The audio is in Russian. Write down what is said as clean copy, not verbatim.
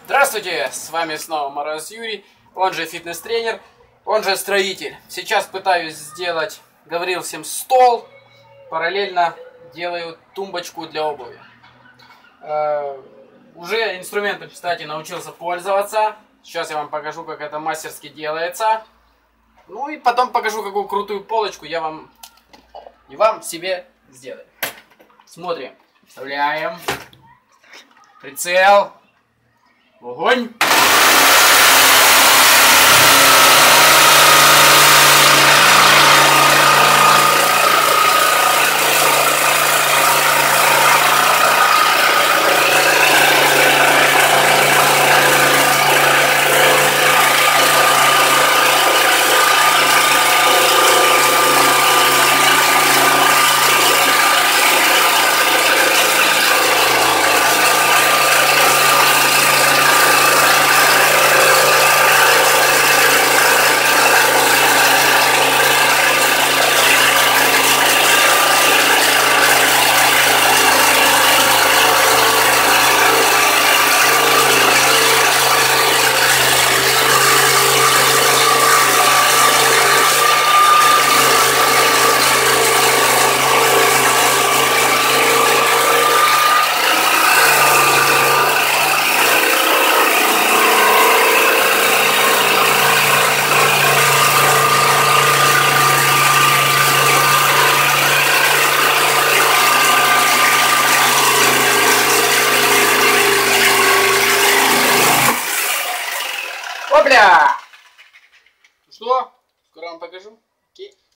Здравствуйте, с вами снова Мороз Юрий, он же фитнес-тренер, он же строитель. Сейчас пытаюсь сделать, говорил всем, стол, параллельно делаю тумбочку для обуви. Уже инструментом, кстати, научился пользоваться. Сейчас я вам покажу, как это мастерски делается. Ну и потом покажу, какую крутую полочку я вам и вам себе сделаю. Смотрим, вставляем прицел. Огонь! Опля!